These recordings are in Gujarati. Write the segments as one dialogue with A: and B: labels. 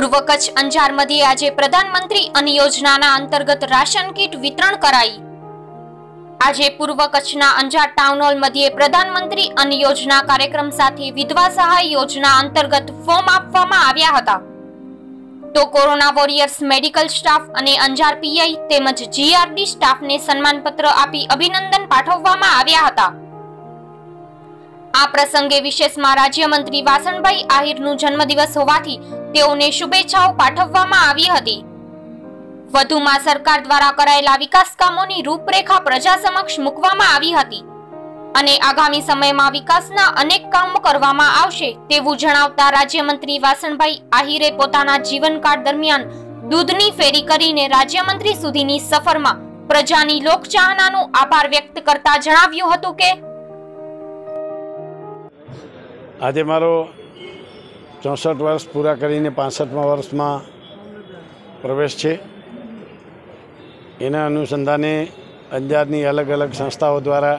A: પૂર્વ કચ્છ અંજાર મધ્યે આજે પ્રધાનમંત્રી અન્ન યોજનાના અંતર્ગત રાશન કીટ વિતરણ કરાઈ। આજે પૂર્વ કચ્છના અંજાર ટાઉન હોલ મધ્યે પ્રધાનમંત્રી અન્ન યોજના કાર્યક્રમ સાથે વિધવા સહાય યોજના અંતર્ગત ફોર્મ આપવામાં આવ્યા હતા। તો કોરોના વોરિયર્સ મેડિકલ સ્ટાફ અને અંજાર પીઆઈ તેમજ જીઆરડી સ્ટાફને સન્માનપત્ર આપી અભિનંદન પાઠવવામાં આવ્યા હતા। આ પ્રસંગે વિશેષમાં રાજ્યમંત્રી વાસણભાઈ આહિરનું જન્મદિવસ હોવાથી તેઓને શુભેચ્છાઓ પાઠવવામાં આવી હતી। વધુમાં સરકાર દ્વારા કરાયેલા વિકાસ કામોની રૂપરેખા પ્રજા સમક્ષ મૂકવામાં આવી હતી અને આગામી સમયમાં વિકાસના અનેક કામો કરવામાં આવશે તેવું જણાવતા રાજ્યમંત્રી વાસણભાઈ આહિરે પોતાના જીવનકાળ દરમિયાન દૂધની ફેરી કરીને રાજ્યમંત્રી સુધીની સફરમાં પ્રજાની લોકચાહનાનો આભાર વ્યક્ત કરતા જણાવ્યું હતું કે
B: આજે मारो 64 वर्ष पूरा करीने 65मा वर्षમાં प्रवेश है। एना अनुसंधाने अंजारनी अलग अलग संस्थाओं द्वारा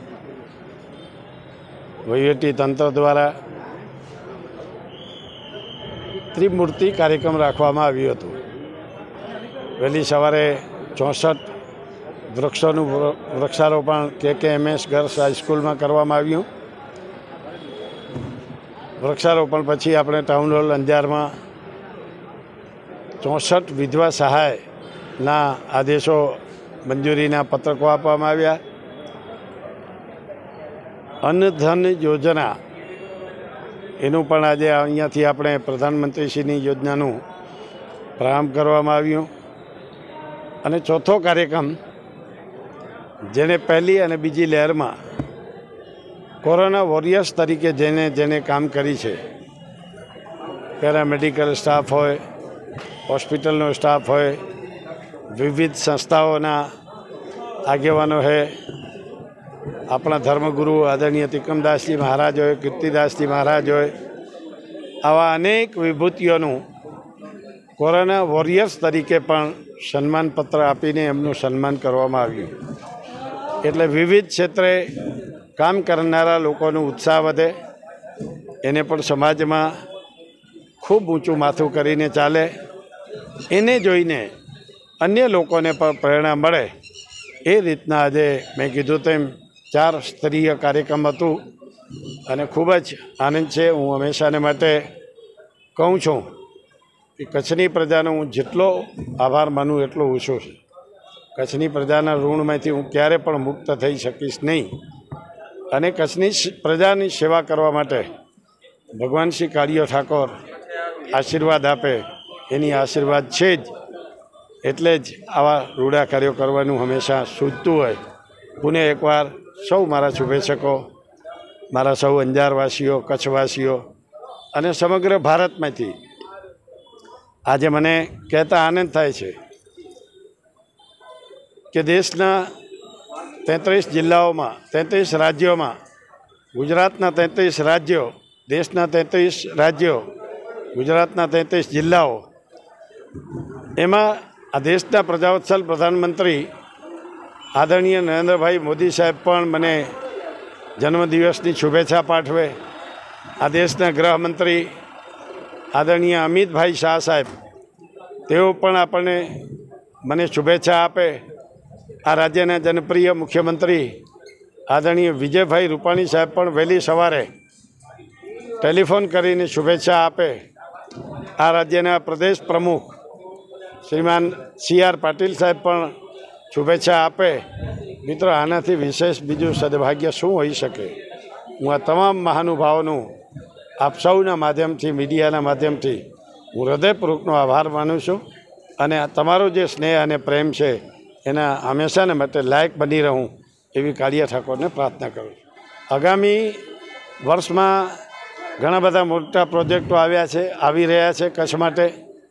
B: वहीवटी तंत्र द्वारा त्रिमूर्ति कार्यक्रम राखवामां आव्यो हतो। वहेली सवारे 64 वृक्षों वृक्षारोपण KKMS गर्ल्स हाईस्कूल में करवामां आव्युं। वृक्षारोपण पछी अपने टाउन हॉल अंजार में 64 विधवा सहाय ना आदेशों मंजूरीना पत्रकों आपवामां आव्या। अन्नधन योजना एनु पण आज अहींयाथी आपणे प्रधानमंत्रीश्रीनी योजनानुं प्रारंभ करवामां आव्यो। अने चौथो कार्यक्रम जेने पहली अने बीजी लहर में कोरोना वॉरियर्स तरीके जेने जेने काम करी है, पेरामेडिकल स्टाफ होय, हॉस्पिटलनो स्टाफ होय, विविध संस्थाओना आगेवानो है, अपना धर्मगुरु आदरणीय तिकमदास जी महाराज होय, कीर्तिदास जी महाराज होय, आवा अनेक विभूतिओनुं कोरोना वॉरियर्स तरीके पण सन्मान पत्र आपीने एमनुं सन्मान करवामां आव्युं। एटले विविध क्षेत्रे काम करनारा लोकोनो उत्साह वधे, एने पण समाज में खूब ऊँचू माथुं करीने चाले, एने जोईने अन्य लोकोने पण प्रेरणा मळे ए रीतना आजे मैं कीधुं तेम 4 स्तरीय कार्यक्रम हतुं अने खूब ज आनंद छे। हूँ हमेशाने माटे कहूँ छूं कि कच्छनी प्रजानो हूँ जेटलो आभार मानु एटलो ओछो छे। कच्छनी प्रजाना ऋणमांथी हूँ क्यारे पण मुक्त थई शकीश नहीं अने कच्छनी प्रजानी सेवा करवा माटे भगवान श्री काळियो ठाकोर आशीर्वाद आपे एनी आशीर्वाद छे ज, एटले ज आवा रूड़ा कार्यो करवानुं हमेशा सूझतुं होय। पुणे एकवार सौ मारा शुभेच्छको, मारा सौ अंजारवासीओ, कच्छवासीओ अने समग्र भारतमांथी आज मने कहेता आनंद थाय छे कि देशना 33 जिल्लाओं में 33 राज्यों में गुजरातना 33 राज्यों, देशना 33 राज्यों, गुजरातना 33 जिल्लाओं एमां आ देशना प्रजावत्सल प्रधानमंत्री आदरणीय नरेंद्रभाई मोदी साहेब पण मने जन्मदिवसनी शुभेच्छा पाठवे। आ देशना गृहमंत्री आदरणीय अमित भाई शाह साहेब तेओ पण आपणे मने शुभेच्छा आपे। आ राज्यना जनप्रिय मुख्यमंत्री आदरणीय विजयभाई रूपाणी साहेब पण वहेली सवारे टेलिफोन करीने शुभेच्छा आपे। आ राज्यना प्रदेश प्रमुख श्रीमान CR पाटील साहेब पण शुभेच्छा आपे। मित्रों, आनाथी विशेष बीजू सद्भाग्य शुं होई शके। हूँ आ तमाम महानुभावोनुं आप सौना माध्यमथी, मीडियाना माध्यमथी हूँ हृदयपूर्वकनो आभार मानु छुं अने आ तमारो जे स्नेह अने प्रेम छे एना हमेशाने माटे लायक बनी रहूँ एवी काळिया ठाकोरने प्रार्थना करूँ। आगामी वर्ष में घणा बधा मोटा प्रोजेक्टो आवी रह्या छे कच्छ माटे।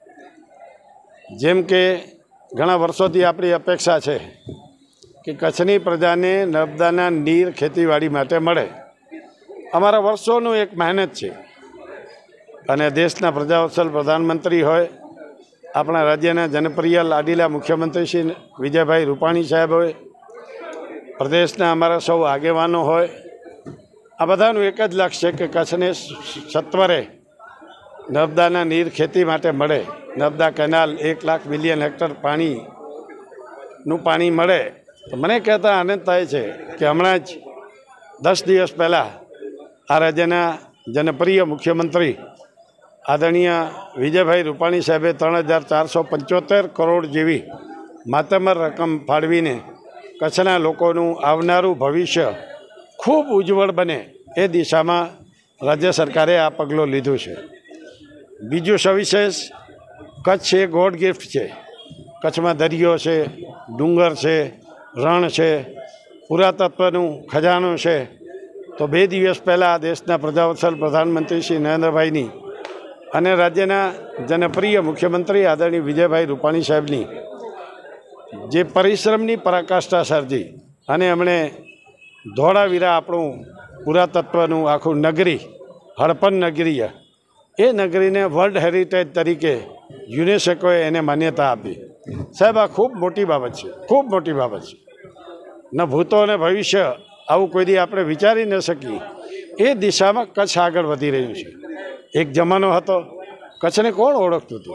B: जेम के घणा वर्षोथी आपणी अपेक्षा छे कि कच्छनी प्रजाने नर्मदाना नीर खेतीवाड़ी माटे मळे। अमारा वर्षोनुं एक मेहनत छे अने देशना प्रजावत्सल प्रधानमंत्री होय, अपना राज्यना जनप्रिय लाडीला मुख्यमंत्री श्री विजयभाई रूपाणी साहेब होय, प्रदेशना अमारा सौ आगेवानो होय, आ बधानुं एक ज लक्ष्य है कि कच्छने सत्वरे નર્મદાના નીર ખેતી માટે મળે, Narmada canal 1 lakh million hectare પાણીનું પાણી મળે, તો મને કહેતા આનંદ થાય છે કે હમણાં જ 10 દિવસ પહેલાં આ રાજ્યના જનપ્રિય મુખ્યમંત્રી આદરણીય વિજયભાઈ રૂપાણી સાહેબે 3,475 કરોડ જેવી માતબર રકમ ફાળવીને કચ્છના લોકોનું આવનારું ભવિષ્ય ખૂબ ઉજ્જવળ બને એ દિશામાં રાજ્ય સરકારે આ પગલું લીધું છે. બીજું સવિશેષ, કચ્છ એ ગોડ ગિફ્ટ છે. કચ્છમાં દરિયો છે, ડુંગર છે, રણ છે, પુરાતત્વનું ખજાનો છે. તો 2 દિવસ પહેલાં દેશના પ્રજાવત્સલ પ્રધાનમંત્રી શ્રી નરેન્દ્રભાઈની અને રાજ્યના જનપ્રિય મુખ્યમંત્રી આદરણીય વિજયભાઈ રૂપાણી સાહેબની જે પરિશ્રમની પરાકાષ્ઠા સર્જી અને એમણે ધોળાવીરા આપણું પુરાતત્વનું આખું નગરી, હડપન નગરી, એ નગરીને વર્લ્ડ હેરિટેજ તરીકે યુનેસ્કોએ એને માન્યતા આપી. સાહેબ, આ ખૂબ મોટી બાબત છે, ખૂબ મોટી બાબત છે. ન ભૂતો અને ભવિષ્ય આવું કોઈ દી આપણે વિચારી ન શકીએ એ દિશામાં કચ્છ આગળ વધી રહ્યું છે. એક જમાનો હતો કચ્છને કોણ ઓળખતું હતું?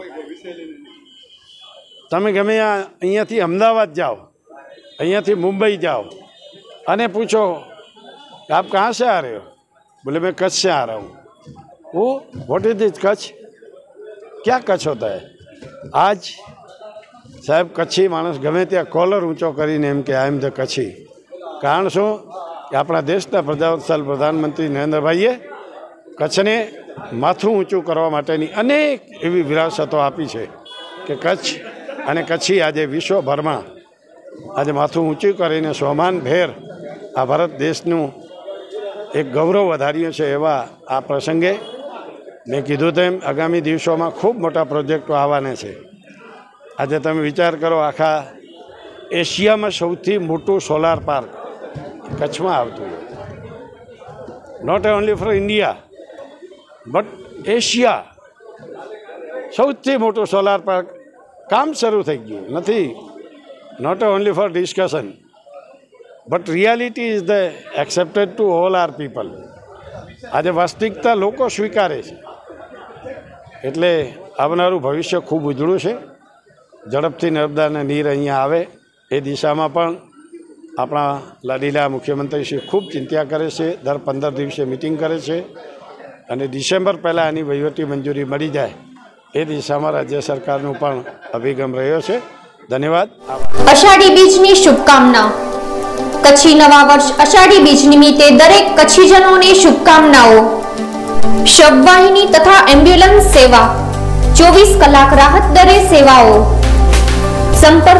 B: તમે ગમે અહીંયાથી અમદાવાદ જાઓ, અહીંયાથી મુંબઈ જાઓ અને પૂછો આપ કहाँ से आ रहे हो? बोले मैं कच्छ से आ रहा हूँ. वो व्हाट इज दिस कच्छ? क्या कच्छ होता है? आज સાહેબ, કચ્છી માણસ ગમે ત્યાં કોલર ઊંચો કરીને એમ કે આઈ એમ ધ કચ્છી. કારણ શું કે આપણા દેશના પ્રજાવત્સલ પ્રધાનમંત્રી નરેન્દ્રભાઈએ કચ્છને માથું ઊંચું કરવા માટેની અનેક એવી વિરાસતો આપી છે કે કચ્છ અને કચ્છી આજે વિશ્વભરમાં આજે માથું ઊંચું કરીને સ્વમાનભેર આ ભારત દેશનું એક ગૌરવ વધાર્યું છે. એવા આ પ્રસંગે મેં કીધું તેમ આગામી દિવસોમાં ખૂબ મોટા પ્રોજેક્ટો આવવાના છે. આજે તમે વિચાર કરો, આખા એશિયામાં સૌથી મોટું સોલાર પાર્ક કચ્છમાં આવતું હોય. Not only for India but Asia સૌથી મોટું સોલાર પાર્ક કામ શરૂ થઈ ગયું નથી. Not only for discussion but reality is the accepted to all our people. આજે વાસ્તવિકતા લોકો સ્વીકારે છે. એટલે આવનારું ભવિષ્ય ખૂબ ઉજળું છે. ઝડપથી નર્મદાના નીર અહીંયા આવે એ દિશામાં પણ આપણા લાડીલા મુખ્યમંત્રીશ્રી ખૂબ ચિંતા કરે છે. દર 15 દિવસે મિટિંગ કરે છે અને ડિસેમ્બર પહેલાં આની વહીવટી મંજૂરી મળી જાય એ દિશામાં રાજ્ય સરકારનું પણ અભિગમ રહ્યો છે. ધન્યવાદ.
A: અષાઢી બીજની શુભકામના. કચ્છી નવા વર્ષ અષાઢી બીજ નિમિત્તે દરેક કચ્છીજનોને શુભકામનાઓ. શબવાહિની તથા એમ્બ્યુલન્સ સેવા 24 કલાક રાહત દરે સેવાઓ. સંપર્ક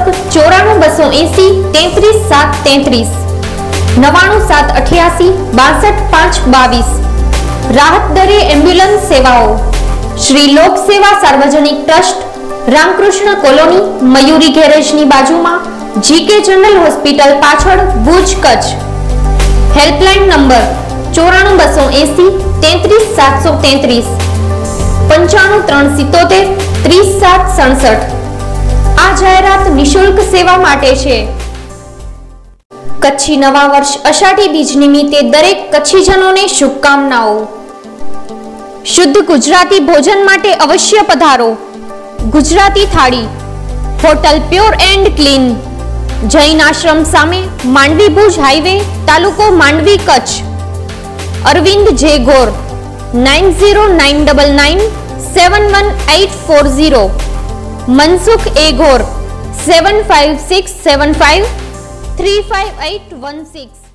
A: 94 280 33 733 99 788 62 522. રાહત દરે એમ્બ્યુલન્સ સેવાઓ. શ્રી લોક સેવા સાર્વજનિક ટ્રસ્ટ, રામકૃષ્ણ કોલોની, મયુરી ગેરેજની બાજુમાં, જીકે જનરલ હોસ્પિટલ પાછળ, ભુજ, કચ્છ. Helpline number 94 280 33 733 95 377 30 767. આ જાહેરાત નિઃશુલ્ક સેવા માટે છે. કચ્છી નવા વર્ષ અષાઢી બીજ નિમિત્તે દરેક કચ્છીજનોને શુભકામનાઓ. શુદ્ધ ગુજરાતી ભોજન માટે અવશ્ય પધારો. Gujarati thali. Hotel pure and clean, Jain Ashram સામે, માંડવી ભુજ હાઈવે, તાલુકો માંડવી, કચ્છ. અરવિંદ જે ગોર 9099971840. મનસુખ એ ગોર 75675 35816.